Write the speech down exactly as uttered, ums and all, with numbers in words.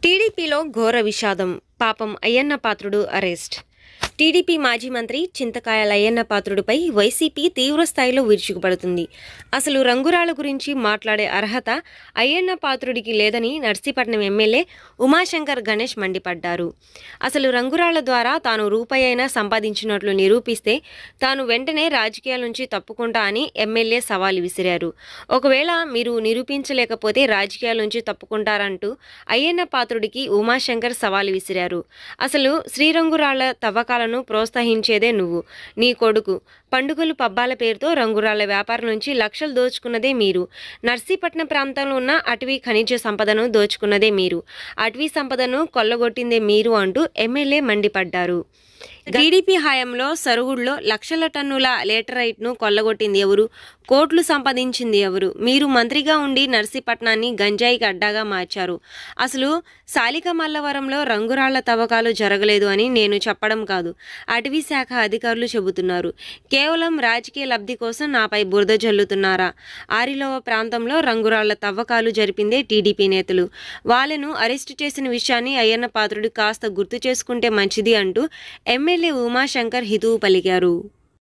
టీడీపీలో ఘోర విషాదం. పాపం అయ్యన్న పాత్రుడు అరెస్ట్. టీడీపీ మాజీ మంత్రి చింతకాయల అయ్యన్న పాత్రుడిపై వైసీపీ తీవ్రస్థాయిలో విరుచుకుపడుతుంది. అసలు రంగురాళ్ల గురించి మాట్లాడే అర్హత అయ్యన్న పాత్రుడికి లేదని నర్సీపట్నం ఎమ్మెల్యే ఉమాశంకర్ గణేష్ మండిపడ్డారు. అసలు రంగురాళ్ల ద్వారా తాను రూపాయి అయినా సంపాదించినట్లు నిరూపిస్తే తాను వెంటనే రాజకీయాల నుంచి తప్పుకుంటా అని ఎమ్మెల్యే సవాల్ విసిరారు. ఒకవేళ మీరు నిరూపించలేకపోతే రాజకీయాల నుంచి తప్పుకుంటారంటూ అయ్యన్న పాత్రుడికి ఉమాశంకర్ సవాల్ విసిరారు. అసలు శ్రీరంగురాళ్ల తవ్వకాలను ప్రోత్సహించేదే నువ్వు, నీ కొడుకు. పండుగలు పబ్బాల పేరుతో రంగురాళ్ల వ్యాపారం నుంచి లక్షలు దోచుకున్నదే మీరు. నర్సీపట్నం ప్రాంతంలో ఉన్న అటవీ ఖనిజ సంపదను దోచుకున్నదే మీరు. అటవీ సంపదను కొల్లగొట్టిందే మీరు అంటూ ఎమ్మెల్యే మండిపడ్డారు. టీడీపీ హయాంలో సరుగుడులో లక్షల టన్నుల లేటరైట్ను కొల్లగొట్టింది ఎవరు? కోట్లు సంపాదించింది ఎవరు? మీరు మంత్రిగా ఉండి నర్సీపట్నాన్ని గంజాయికి అడ్డాగా మార్చారు. అసలు సాలిక మల్లవరంలో రంగురాళ్ల తవ్వకాలు జరగలేదు అని నేను చెప్పడం కాదు, అటవీ శాఖ అధికారులు చెబుతున్నారు. కేవలం రాజకీయ లబ్ధి కోసం నాపై బురద జల్లుతున్నారా? ఆరిలోవ ప్రాంతంలో రంగురాళ్ల తవ్వకాలు జరిపిందే టీడీపీ నేతలు. వాళ్ళను అరెస్టు చేసిన విషయాన్ని అయ్యన్న పాత్రుడు కాస్త గుర్తు చేసుకుంటే మంచిది అంటూ ఎమ్మెల్యే ఉమాశంకర్ హితవు పలికారు.